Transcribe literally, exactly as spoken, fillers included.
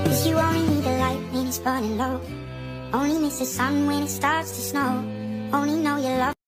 Cause you only need the light when it's burning low. Only miss the sun when it starts to snow. Only know you love